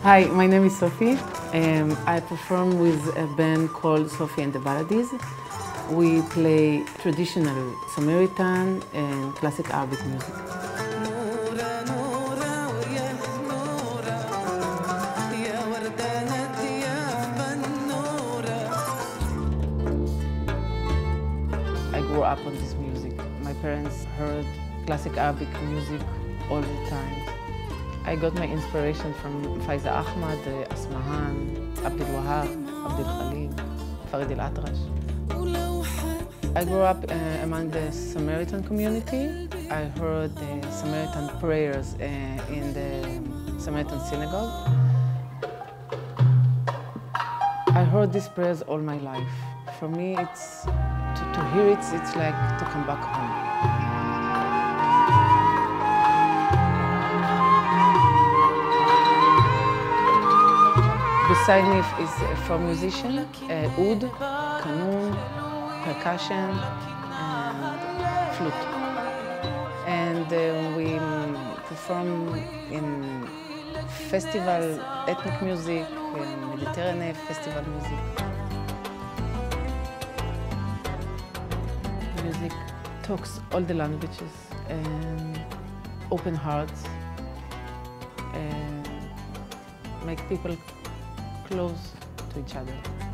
Hi, my name is Sophie. I perform with a band called Sophie and the Baladies. We play traditional Samaritan and classic Arabic music. I grew up on this music. My parents heard classic Arabic music all the time. I got my inspiration from Faiza Ahmad, Asmahan, Abdul Wahab, Abdul Khalil, Farid al-Atrash. I grew up among the Samaritan community. I heard the Samaritan prayers in the Samaritan synagogue. I heard these prayers all my life. For me, to hear it, it's like to come back home. Beside me is four musicians, oud, kanun, percussion, and flute. And we perform in festival, ethnic music, Mediterranean festival music. Music talks all the languages and open hearts and make people close to each other.